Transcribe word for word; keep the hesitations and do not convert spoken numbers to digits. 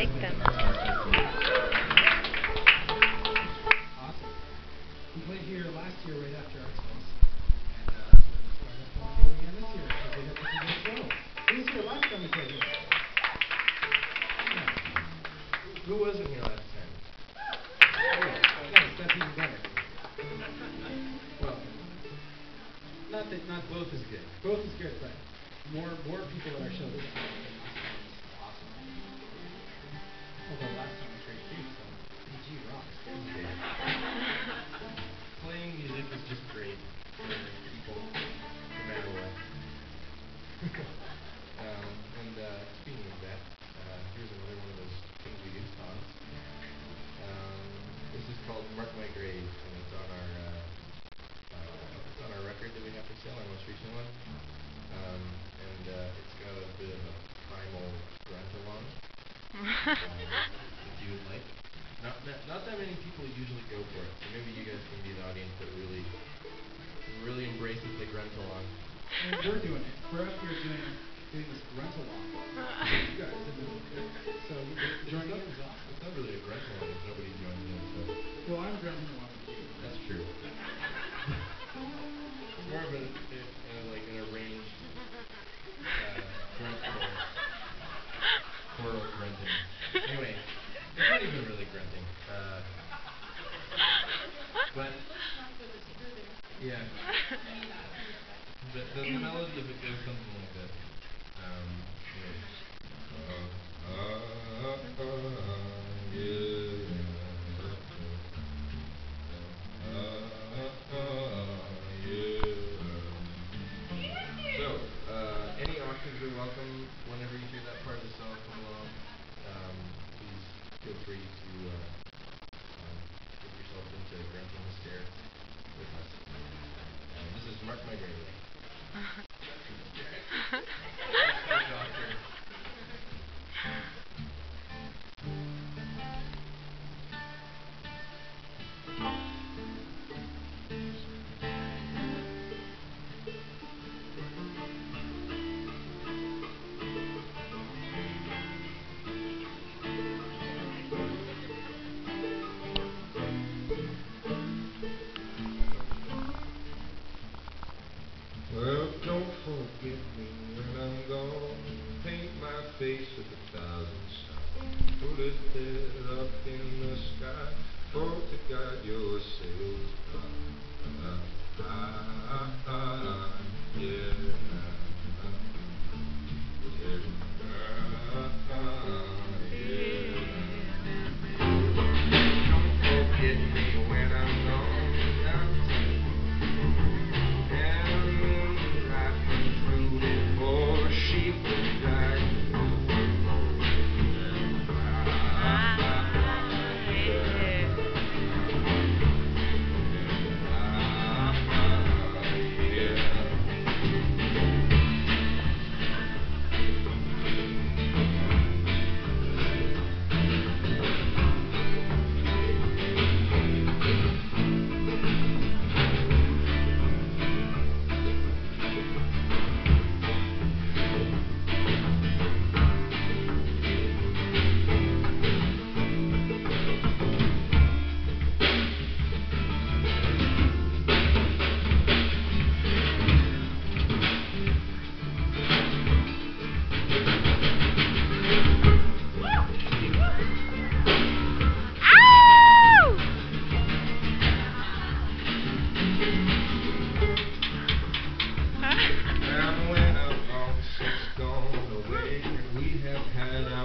like them. Awesome. We played here last year right after Artsville. And uh, that's what that's why we're planning on doing again this year. Because they got such a good show. Who was here last time we played here? Yeah. Who wasn't here last time? Nice, that's even better. Well, not that not Both is good. both is good, but more more people at our show this time than last time is awesome. Although last time was great too, so P G rocks. Yeah. Playing music is just great for people, no matter what. um, and uh, speaking of that, uh, here's another one of those things we do, songs. Um, this is called "Mark My Grave," and it's on our uh, uh, it's on our record that we have for sale, our most recent one. Um, and uh, it's got a bit of a primal grunt along. uh, if you would like. Not, not not that many people usually go for it, so maybe you guys can be the audience that really really embraces the grunt along. And we're doing it. We're up here doing doing this grunt along. You guys, and then, so joining in is awesome. It's not really a grunt along if nobody's joining in, so Well, I'm grunting along with you. that's true. It's more of an uh, like an arranged uh, grunt chorus. Choral grunting. Anyway, it's not even really grunting. Uh, but yeah. But the, the melody of it goes something like this. Um, you know, uh, uh, uh, yeah. Uh, uh, yeah. So, uh, any octaves are welcome whenever you hear that part of the song come along. Um, please feel free to uh, um, get yourself into grunting hysterics with us. Um, this is Mark My Grave. Well, don't forget me when I'm gone. Paint my face with a thousand stars. Put it there up in the sky. For to guide your sails. Ah, ah, ah, ah, yeah. Yeah. Ah, ah, yeah. Don't forget me when I'm gone. And when I'm long since gone away, and we have had our